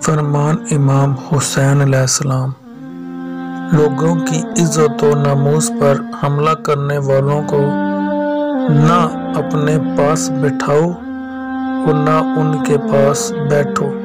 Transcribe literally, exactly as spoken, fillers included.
फरमान इमाम हुसैन अलैहिस्सलाम। लोगों की इज्जत व नामूस पर हमला करने वालों को ना अपने पास बिठाओ और ना उनके पास बैठो।